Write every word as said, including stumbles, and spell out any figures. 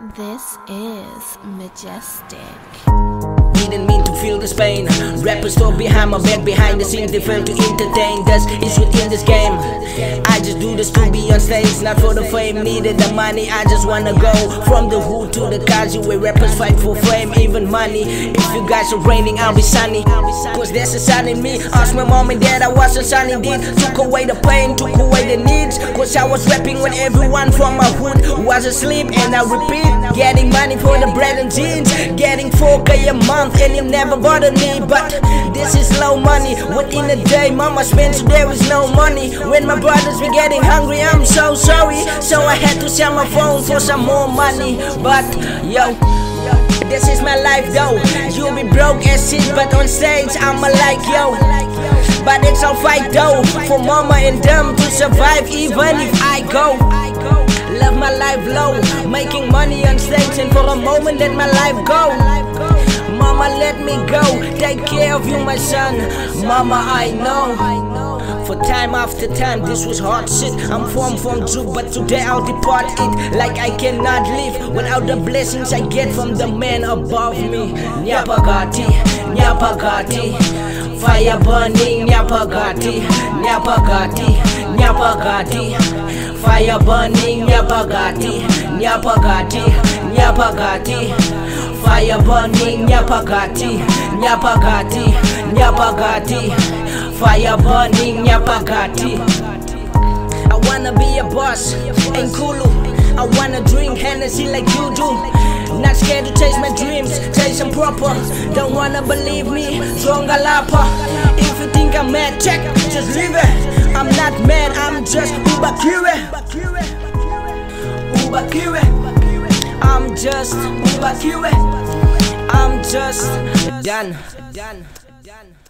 This is Majestic. Didn't mean to feel this pain. Rappers talk behind my back, behind the scenes they fail to entertain. That's it's within this game. I just do this to be on stage, not for the fame, needed the money. I just wanna go from the hood to the kazi, where rappers fight for fame, even money. If you guys are raining, I'll be sunny, cause there's a sun in me. Ask my mom and dad, I was a son indeed. Took away the pain, took away the needs, cause I was rapping when everyone from my hood was asleep. And I repeat, getting money for the bread and jeans, getting four K a month, and it never bothered me. But this is low money. Within a day, mama spends so there is no money. When my brothers be getting hungry, I'm so sorry. So I had to sell my phone for some more money. But yo, this is my life though. You'll be broke as shit, but on stage I'ma like yo. But it's all fight though, for mama and them to survive even if I go. Love my life low, making money on stage, and for a moment let my life go. Mama, let me go, take care of you, my son. Mama, I know, for time after time this was hard shit. I'm from from Juke, but today I'll depart it. Like I cannot live without the blessings I get from the man above me. Nyapagati, Nyapagati, fire burning, Nyapagati, Nyapagati, Nyapagati, fire burning, Nyapagati, Nyapagati, Nyapagati, fire burning, Nyapagati, Nyapagati, Nyapagati, fire burning, Nyapagati. I wanna be a boss, ain't Kulu. I wanna drink Hennessy like you do. Not scared to chase my dreams, chase them proper. Don't wanna believe me, Zonga Lapa. If you think I'm mad, check, just leave it. I'm not mad, I'm just Ubakire. Ubakire. I'm just Ubakire. I'm just done. Done. Done.